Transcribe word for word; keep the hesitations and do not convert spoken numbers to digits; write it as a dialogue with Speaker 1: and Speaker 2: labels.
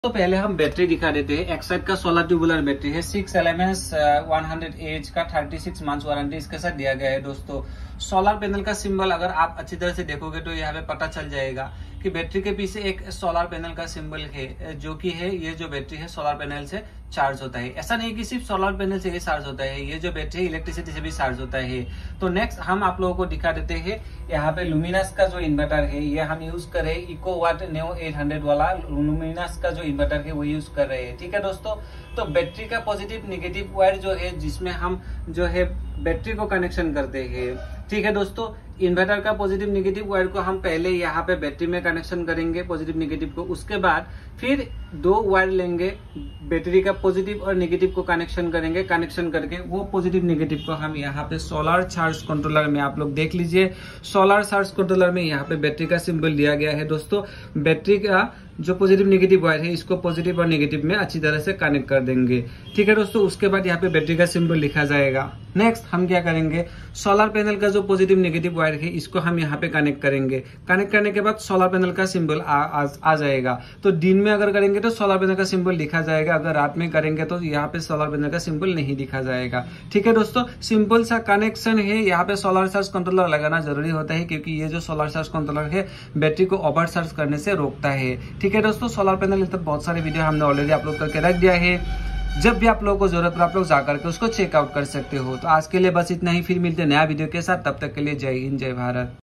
Speaker 1: तो पहले हम बैटरी दिखा देते हैं। एक्साइड का सोलर ट्यूबुलर बैटरी है, six L M S one hundred H का, थर्टी सिक्स मंथ्स वारंटी इसके साथ दिया गया है। दोस्तों सोलर पैनल का सिंबल अगर आप अच्छी तरह से देखोगे तो यहाँ पे पता चल जाएगा कि बैटरी के पीछे एक सोलर पैनल का सिंबल है, जो कि है ये जो बैटरी है सोलर पैनल से चार्ज होता है। ऐसा नहीं कि सिर्फ सोलर पैनल से ही चार्ज होता है, ये जो बैटरी है इलेक्ट्रिसिटी से भी चार्ज होता है। तो नेक्स्ट हम आप लोगों को दिखा देते हैं, यहाँ पे लुमिनस का जो इन्वर्टर है ये हम यूज कर रहे हैं, Eco Watt Neo eight hundred वाला लुमिनस का जो इन्वर्टर है वो यूज कर रहे हैं। ठीक है दोस्तों, तो बैटरी का पॉजिटिव नेगेटिव वायर जो है जिसमें हम जो है बैटरी को कनेक्शन करते हैं। ठीक है दोस्तों, इन्वर्टर का पॉजिटिव नेगेटिव वायर को हम पहले यहाँ पे बैटरी में कनेक्शन करेंगे पॉजिटिव नेगेटिव को, उसके बाद फिर दो वायर लेंगे, बैटरी का पॉजिटिव और नेगेटिव को कनेक्शन करेंगे। कनेक्शन करके वो पॉजिटिव नेगेटिव को हम यहाँ पे सोलर चार्ज कंट्रोलर में, आप लोग देख लीजिए, सोलर चार्ज कंट्रोलर में यहाँ पे बैटरी का सिंबल दिया गया है। दोस्तों बैटरी का जो पॉजिटिव नेगेटिव वायर है इसको पॉजिटिव और नेगेटिव में अच्छी तरह से कनेक्ट कर देंगे। ठीक है दोस्तों, उसके बाद यहाँ पे बैटरी का सिंबल लिखा जाएगा। नेक्स्ट हम क्या करेंगे, सोलर पैनल का जो पॉजिटिव नेगेटिव वायर है इसको हम यहाँ पे कनेक्ट करेंगे। कनेक्ट करने के बाद सोलर पैनल का सिंबल आ, आ, आ जाएगा। तो दिन में अगर करेंगे तो सोलर पैनल का सिंबल लिखा जाएगा, अगर रात में करेंगे तो यहाँ पे सोलर पैनल का सिंबल नहीं दिखा जाएगा। ठीक है दोस्तों, सिंपल सा कनेक्शन है। यहाँ पे सोलर चार्ज कंट्रोलर लगाना जरूरी होता है क्योंकि ये जो सोलर चार्ज कंट्रोलर है बैटरी को ओवर चार्ज करने से रोकता है। ठीक है दोस्तों, सोलर पैनल तक बहुत सारे वीडियो हमने ऑलरेडी अपलोड करके रख दिया है, जब भी आप लोगों को जरूरत पड़े आप लोग जाकर के उसको चेकआउट कर सकते हो। तो आज के लिए बस इतना ही, फिर मिलते हैं नया वीडियो के साथ, तब तक के लिए जय हिंद जय भारत।